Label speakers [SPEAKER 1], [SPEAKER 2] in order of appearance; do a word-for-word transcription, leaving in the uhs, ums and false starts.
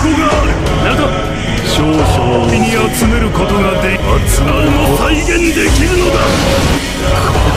[SPEAKER 1] がある。なると少々に集めることができ、集まるの再現できるのだ。